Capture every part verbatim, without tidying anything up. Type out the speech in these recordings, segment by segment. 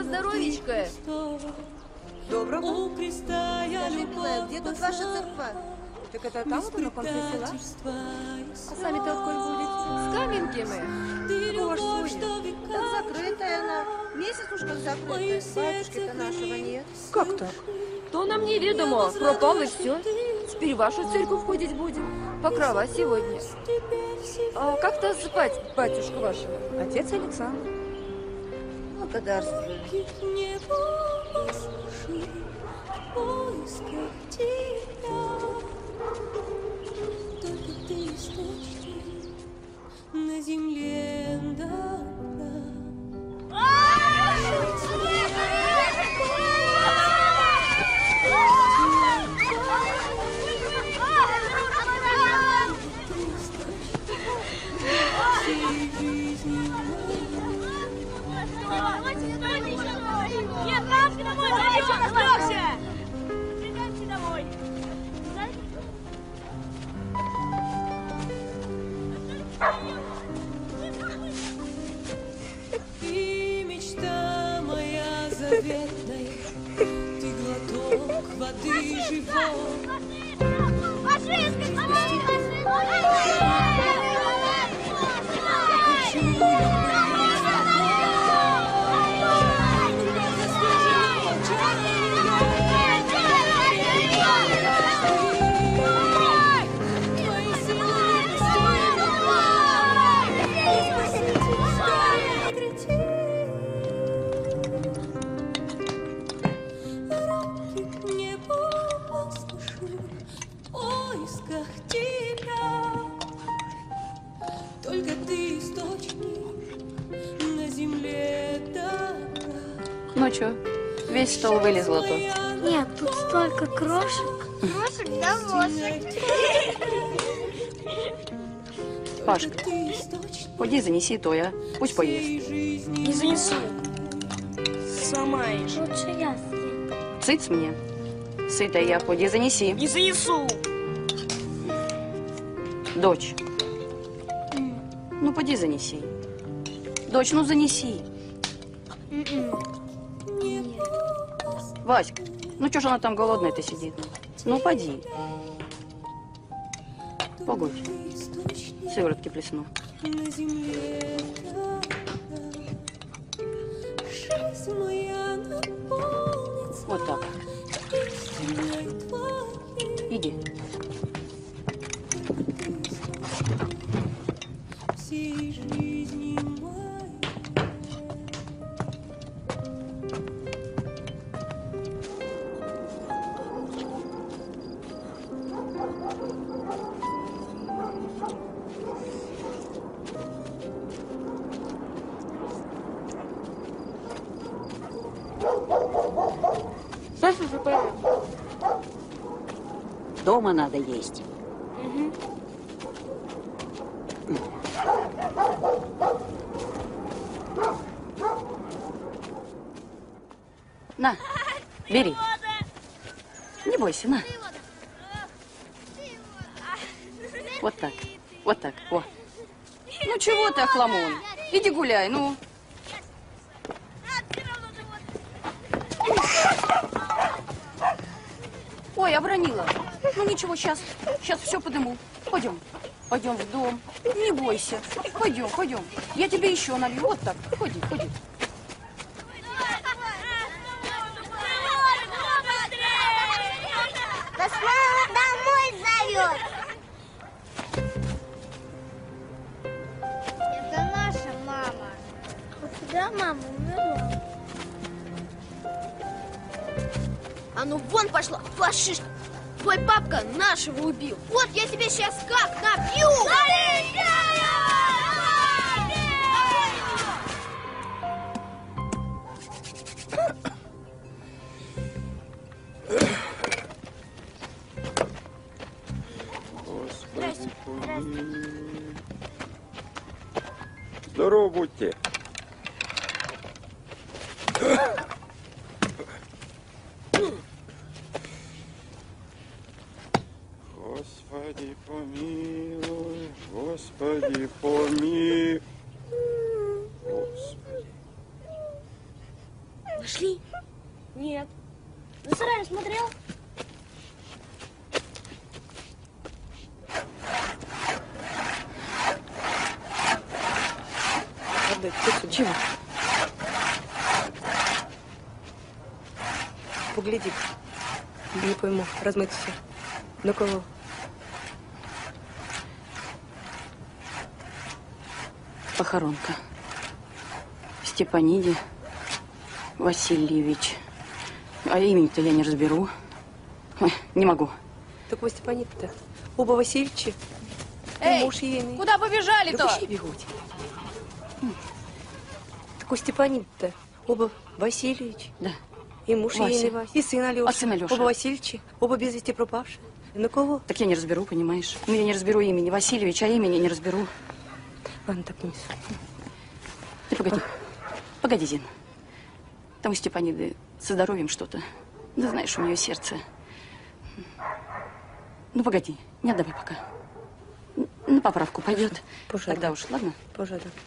здоровечка. Доброго. Скажи, милая, где тут ваша церква? Так это там, вот на конце села? А сами-то откуда будете? С Каменки мы. Боже, Соня, так закрытая она. Месяц уж как закрытая. Батюшки-то нашего нет. Как так? То нам неведомо. Пропал и все. Теперь в вашу церковь ходить будем. Покрова сегодня. А как-то звать батюшку вашего? Отец Александр. Благодарствую. На земле Нет, Рамки домой! Оставься! Придемте домой! Ты мечта моя заветная, ты глоток воды живой. Фашистка! Ну чё, весь стол вылезло тут? Нет, тут столько крошек. Крошек да ложек. Пашка, ходи занеси то, а? Пусть поест. Не занесу. Сама ешь. Лучше я съем. Цыц мне. Сытая я, ходи занеси. Не занесу. Дочь. Mm. Ну, поди занеси. Дочь, ну занеси. Mm-mm. Васька, ну что ж она там голодная-то сидит? Ну, поди. Погодь. Сыворотки плесну. Вот так. Иди. Дома надо есть. Угу. На, бери. Не бойся, на. Вот так, вот так, о. Ну чего ты, охламон? Иди гуляй, ну. Ой, обронила. Ну ничего, сейчас, сейчас все подыму. Пойдем, пойдем в дом. Не бойся. Пойдем, пойдем. Я тебе еще налью. Вот так. Ходи, ходи. Нас мама домой зовет. Это наша мама. У тебя мама умерла. А ну вон пошла, фашист! Твой папка нашего убил. Вот я тебе сейчас как набью! Господи, помилуй. Здорово будьте. Господи, помилуй, Господи, помилуй, Господи. Пошли. Нет. На сарай смотрел? Отдай, ты чего? Погляди. Не пойму, размыто все. На кого? Похоронка. Степаниди Васильевич. А имени-то я не разберу. Ой, не могу. Так вы Степанид-то? Оба Васильевича? Эй, муж ейный. куда побежали-то? Да пошли бегут. Так у Степанид-то оба Васильевич. Да. И муж Вася. ейный Вася. И сын Алеша. А сын Алеша? Оба Васильевича. Оба без вести пропавшие. На кого? Так я не разберу, понимаешь? Ну, я не разберу имени Васильевич, а имени не разберу. Ладно, так не Ты погоди. Погоди, Зин. Там у Степаниды со здоровьем что-то. Да знаешь, у нее сердце. Ну, погоди, не отдавай пока. Н- На поправку пойдет. Позже Тогда отдам. уж, ладно? Позже отдам.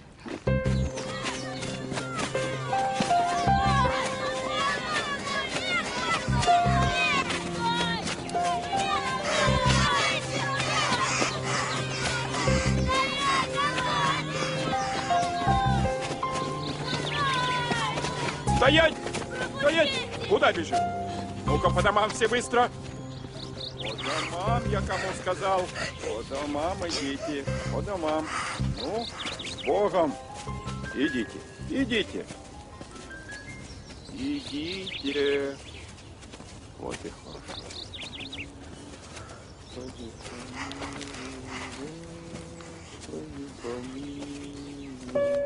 Стоять! Стоять! Куда бежим? Ну-ка, по домам все быстро. По домам, я кому сказал. По домам идите. По домам. Ну, с Богом. Идите, идите. Идите. Вот и хорошо. Господи, помилуй, Господи, помилуй.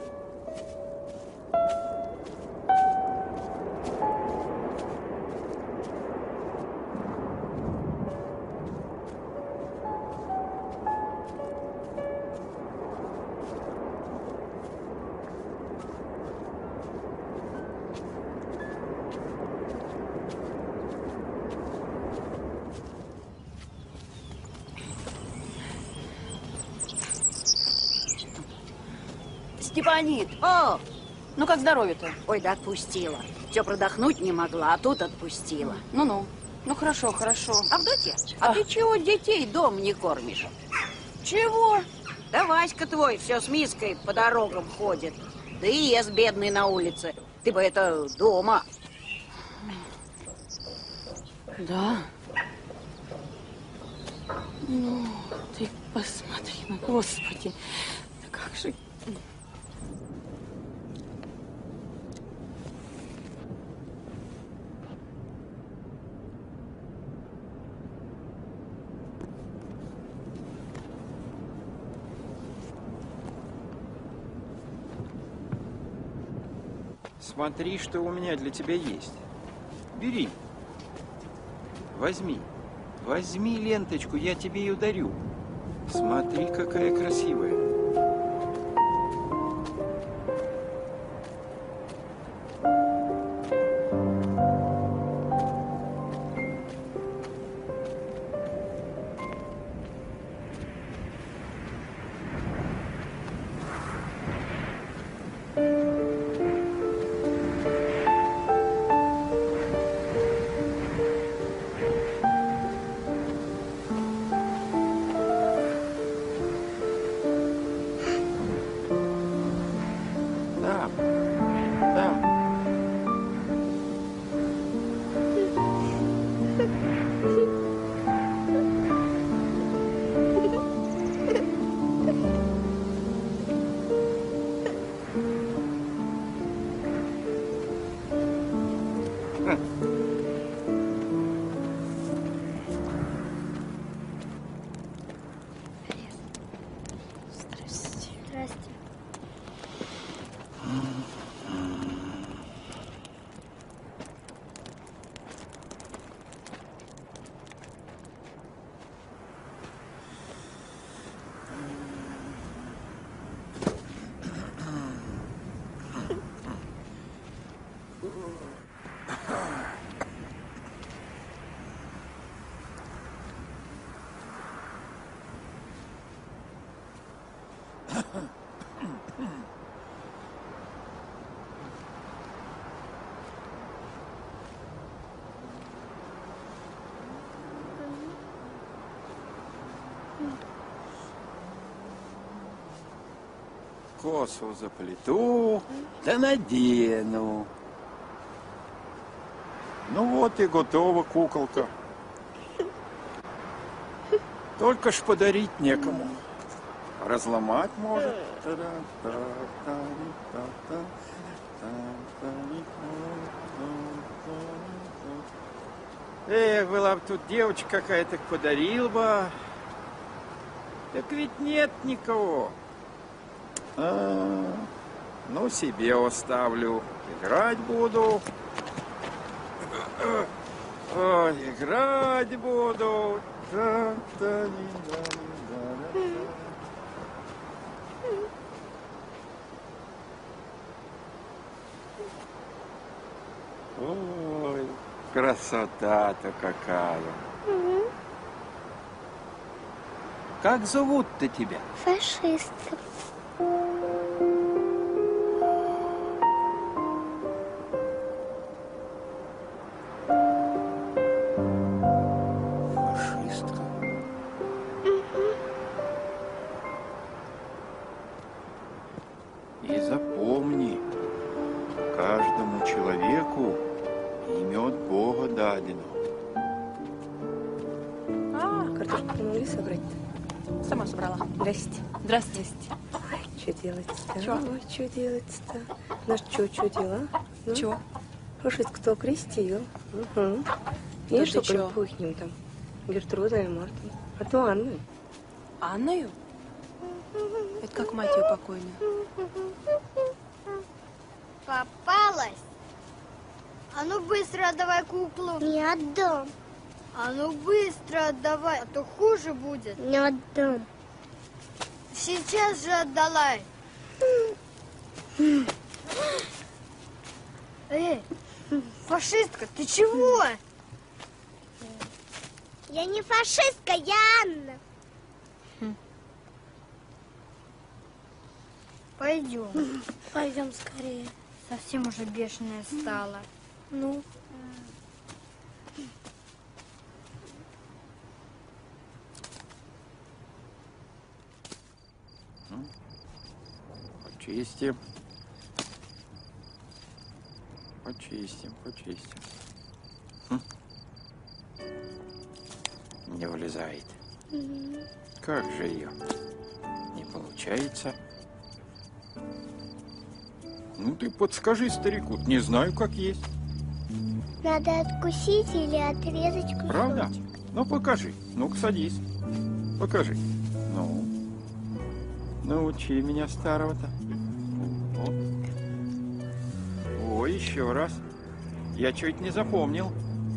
Степанид, О, ну как здоровье-то? ой, да отпустила. Все продохнуть не могла, а тут отпустила. Ну-ну. Ну, хорошо, хорошо. Авдотья, а, А. ты чего детей дом не кормишь? Чего? Да Васька твой все с миской по дорогам ходит. Да и ест бедный на улице. Ты бы это дома. Да. Ну, ты посмотри, ну, Господи. Да как же... Смотри, что у меня для тебя есть. Бери. Возьми. Возьми ленточку, я тебе ее дарю. Смотри, какая красивая. Там. Там. Здрасте. косу заплету, да надену. Ну вот и готова куколка. Только ж подарить некому. Разломать может. Эх, была бы тут девочка какая-то, подарил бы. Так ведь нет никого. А, ну, себе оставлю. Играть буду. Ой, играть буду. Ой, красота-то какая. Как зовут-то тебя? Фашистка. Фашистка. И запомни, каждому человеку имя от Бога дадено. А, картошку помогли собрать? Сама собрала. Здрасте. Здравствуйте. Что делать-то? Чё? Ой, что делать-то? Ну что, что дела? Ну? Чего? Слушай, кто крестил? Угу. Да И ты что чё? пухнем там? Гертруда и Марта. А то Анну. Анною? Это как мать ее покойная. Попалась? А ну быстро отдавай куклу. Не отдам. А ну быстро отдавай, а то хуже будет. Не отдам. Сейчас же отдала. Эй, фашистка, ты чего? Я не фашистка, я Анна. Пойдем. Пойдем скорее. Совсем уже бешеная стала. Ну. Почистим. Почистим, почистим. Хм. Не вылезает. Как же ее? Не получается. Ну ты подскажи старику, не знаю, как есть. Надо откусить или отрезать кусочек. Правда? Ну покажи. Ну-ка садись. Покажи. Ну. Научи меня старого-то. О. О, еще раз. Я чуть не запомнил.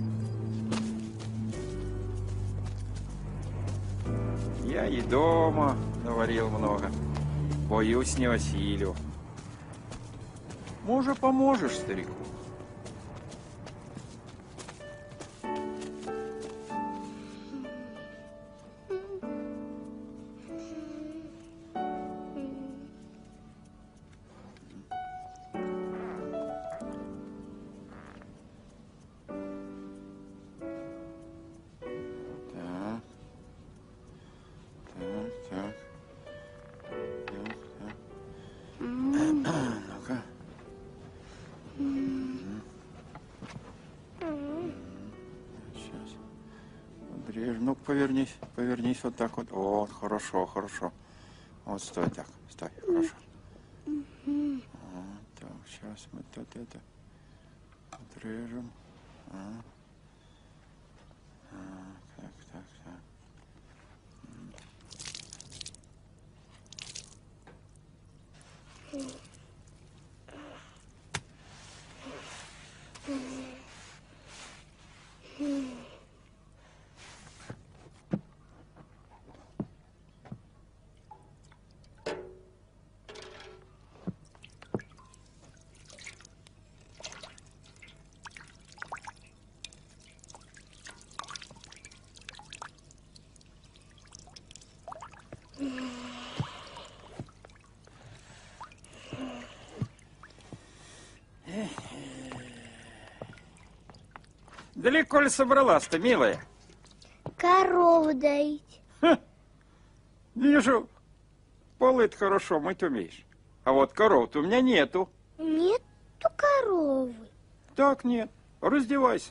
Я и дома наварил много. Боюсь, не осилю. Может, поможешь старику? Ну, повернись, повернись вот так вот. Вот, хорошо, хорошо. Вот, стой так, стой, хорошо. Вот, так, сейчас мы тут это отрежем. А. А, так, так, так. Далеко ли собралась-то, милая? Корову доить. Ха. Вижу, полы-то хорошо мыть умеешь. А вот коров-то у меня нету. Нету коровы. Так нет. Раздевайся.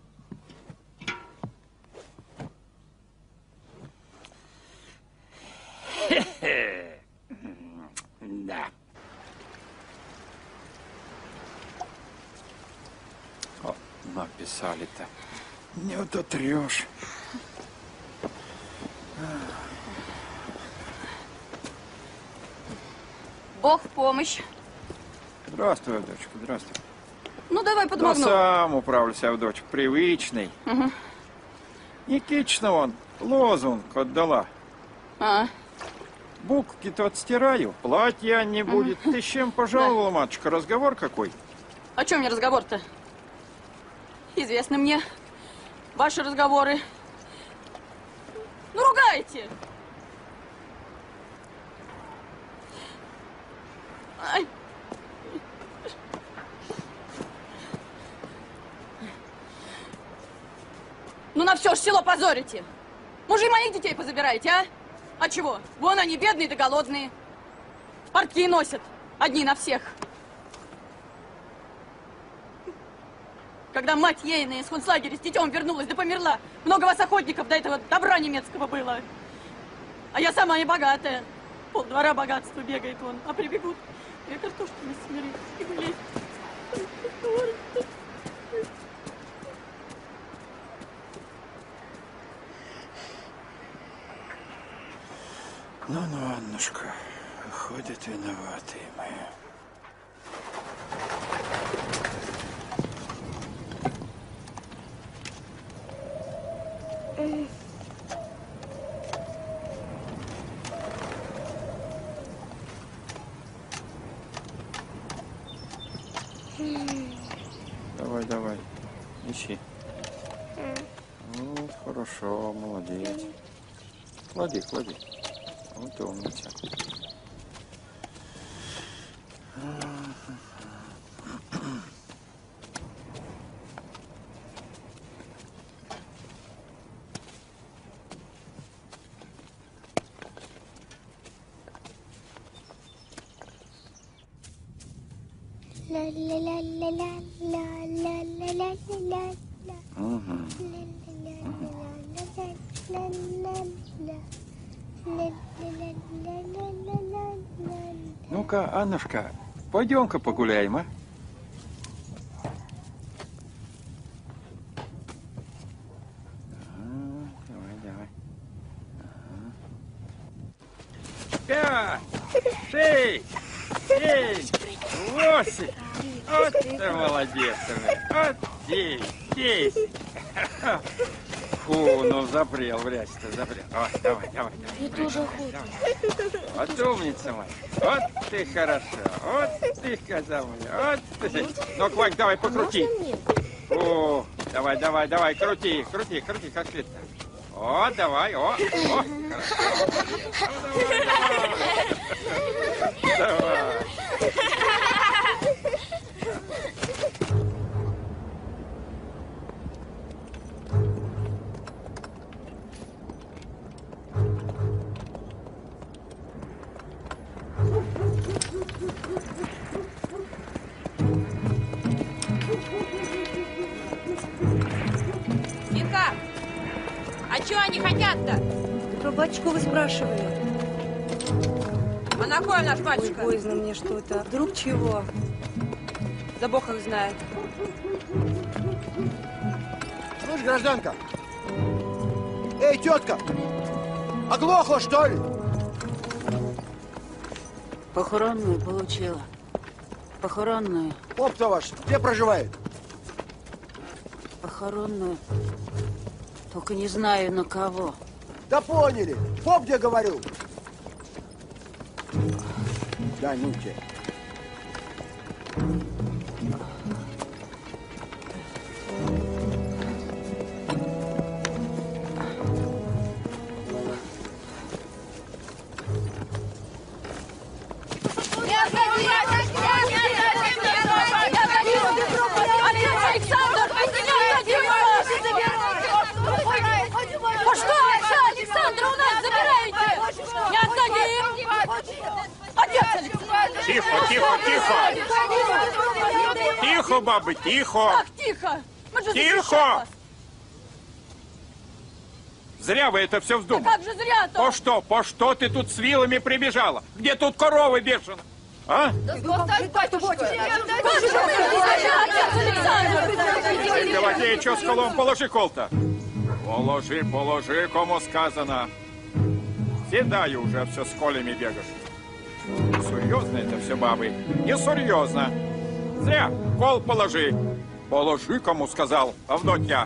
Хе-хе. Да. О, написали-то. Не утотрешь. Бог в помощь. Здравствуй, дочка, здравствуй. Ну, давай Да подмогну. сам управлюсь, Авдотья, привычный. Угу. Никитична он лозунг отдала. А, Буквки-то отстираю, платья не будет. Ты с чем пожаловала, матушка? Разговор какой? о чем мне разговор-то? Известны мне ваши разговоры. Ну, ругаете. Ай. Ну, на все ж село позорите. Мужи моих детей позабираете, а? А чего? Вон они бедные да голодные. Портки носят. Одни на всех. Когда мать ейная из концлагеря с детем вернулась, да померла, много вас охотников до этого добра немецкого было. А я сама не богатая. Пол двора богатства бегает вон, а прибегут. Я картошку не смирить и вылезть. Ну-ну, Аннушка, ходят виноватые мои. Давай, давай, ищи. Вот, хорошо, молодец. Клади, клади. Вот умница. Ну-ка, Аннушка, пойдем-ка погуляем, а? Давай, давай. Пять, шесть, семь, восемь. Вот ты молодец, вот девять, десять. Фу, ну запрел, вряд-то запрел. О, давай, давай, давай. Я тоже охоту. Вот умница моя. Вот ты хорошо. Вот ты, коза моя. Вот ты. Ну, Квак, давай покрути. О, давай, давай, давай, крути, крути, крути, как следует. О, давай, о, о, хорошо. Ну, давай, давай. Давай. Инка, а чего они хотят-то? Про батюшку вы спрашивали. А на кой наш батюшка? Ой, боязно мне что-то. Вдруг чего? Да бог их знает. Слышь, гражданка! Эй, тетка! Оглохла, что ли? Похоронную получила. Похоронную. Поп-то ваш где проживает? Похоронную. Только не знаю на кого. Да поняли. Поп где говорил? Да ну тебе. А что вы, Александра, у нас забираете? Не отдадим! Отец Алексей! Тихо, тихо, тихо! Тихо, бабы, тихо! Как тихо? Мы же Тихо! защищаем вас. Зря вы это все Да вздумали. как же зря-то? По что, по что ты тут с вилами прибежала? Где тут коровы бешеные? А? Ты, Пелагея, что с колом? Положи кол-то. Положи, положи, кому сказано. Седай уже, все с колями бегаешь. Серьезно это все, бабы? Не серьезно. Зря. Кол положи. Положи, кому сказал, Авдотья.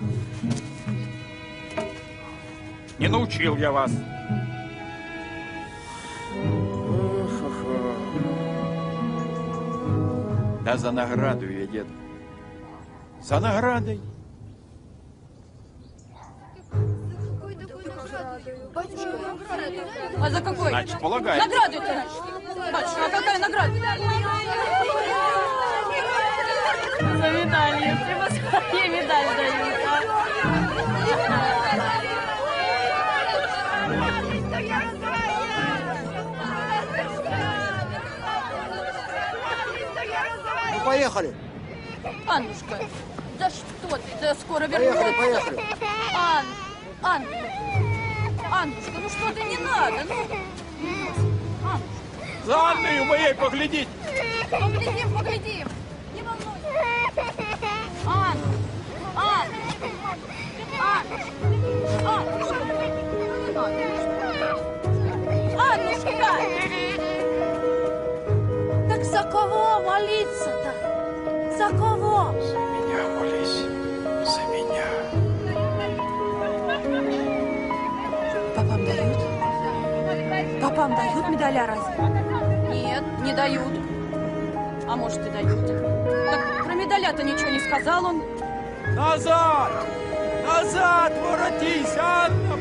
Не научил я вас. Да за награду я, дед. За наградой. А за какой? Значит, полагаю. Награду это значит. Батюшка, а какая награда? За медаль, превосходие медаль дают, а? Ну, поехали. Аннушка, да что ты, да скоро вернешься. Поехали, поехали. Ан, Аннушка, Аннушка, ну что ты, не надо, ну. Аннушка, За Анною моей поглядеть. поглядим, поглядим. Не волнуйся. Ан, Ан, Аннушка, Аннушка. Аннушка. Так за кого молиться-то? За кого? За меня молись. За меня. Папам дают? Папам дают медаля разве? Нет, не дают. А может и дают. Так про медаля-то ничего не сказал он. Назад! Назад воротись, Анна!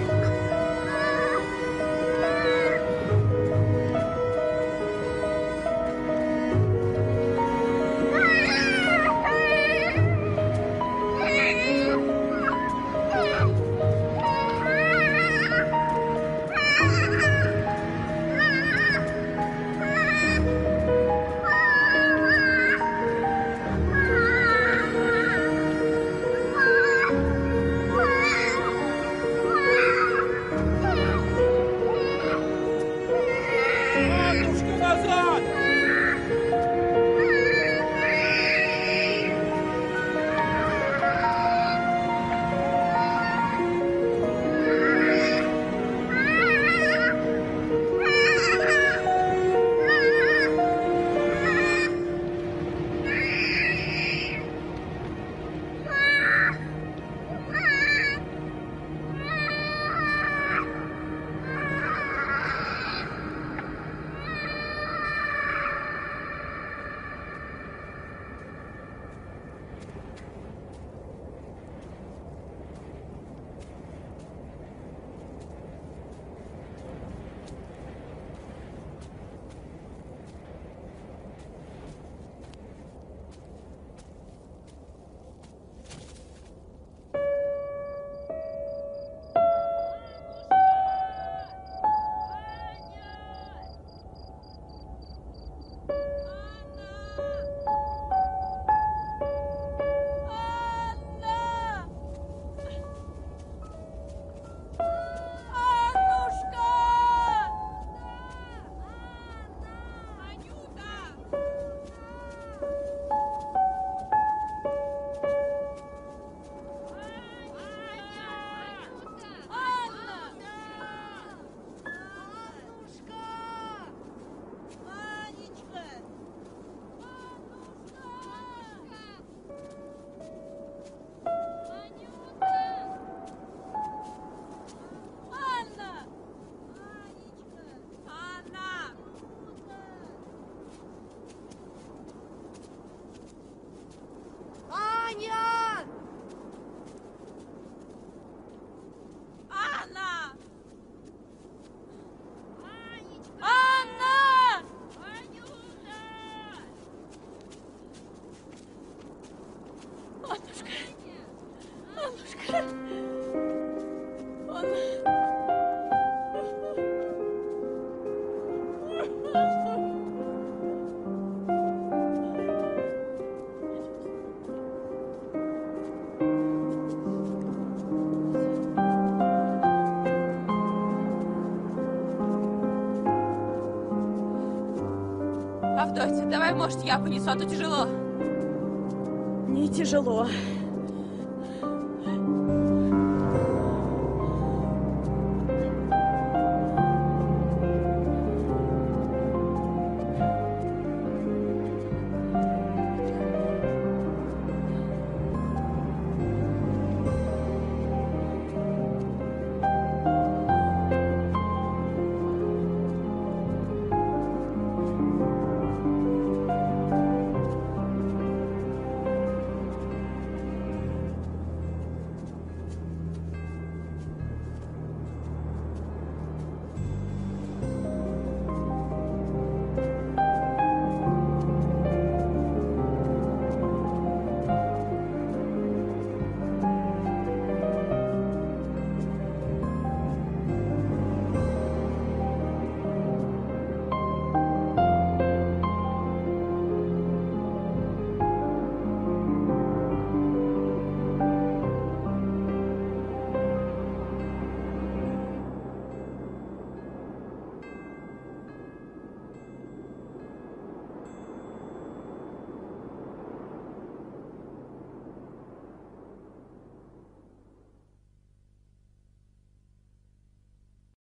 Авдотья, давай, может, я понесу, а то тяжело. Не тяжело.